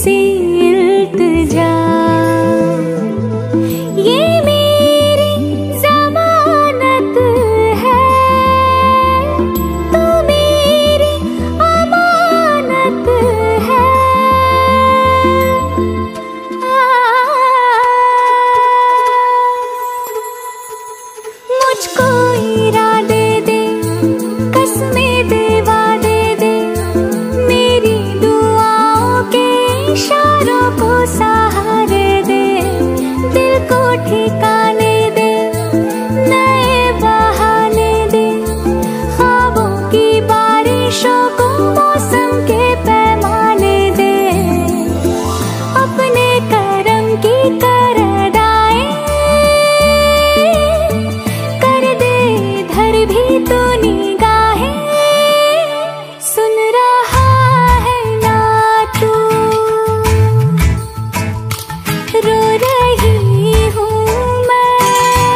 सी इल्तिजा, ये मेरी जमानत है, तू मेरी अमानत है। मुझको इरादे दे, कसमें दे, वादे दे, मेरी दुआओं के इशारों को सहारे दे, दिल को ठिकाने दे, नए बहाने दे, ख्वाबों की बारिशों को मौसम के पैमाने दे, अपने करम की कर अदाएं कर दे, इधर भी तो निगाहें, सुन रहा है ना तू, रो रही हूँ मैं,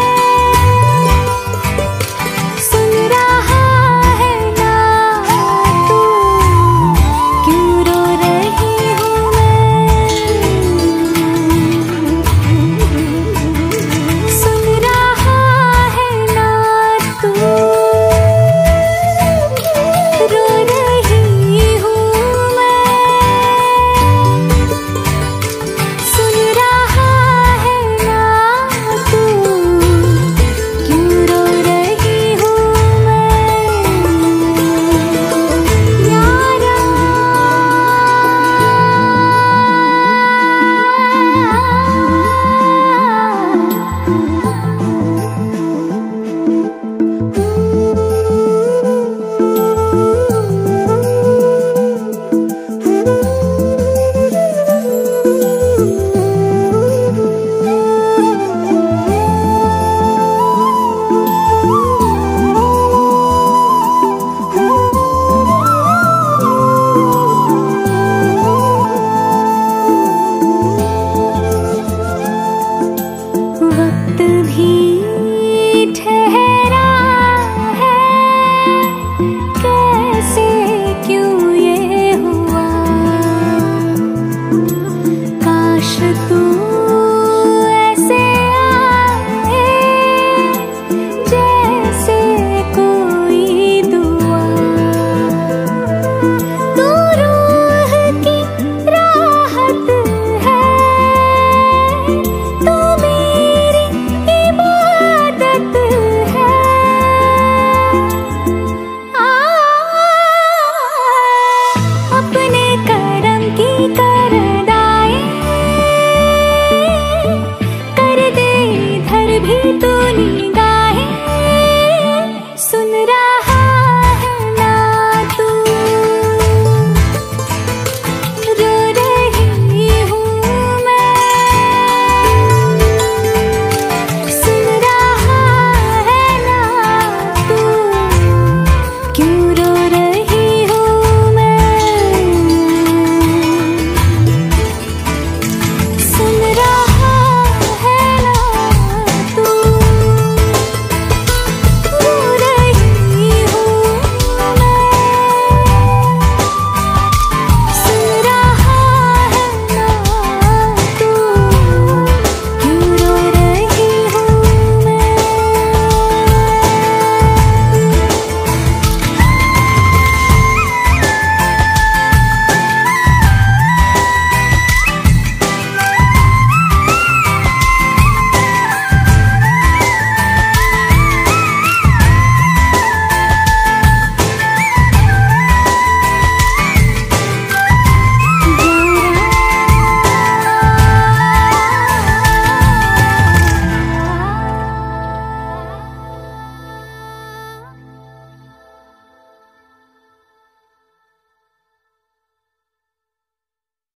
सुन रहा है ना तू, क्यों रो रही हूँ मैं, सुन रहा है ना तू, रो रही हूँ मैं, सुन रहा है ना तू, क्यों रो रही हूँ मैं, यारा। वक्त भी ठहरा है, कैसे क्यों ये हुआ, काश तू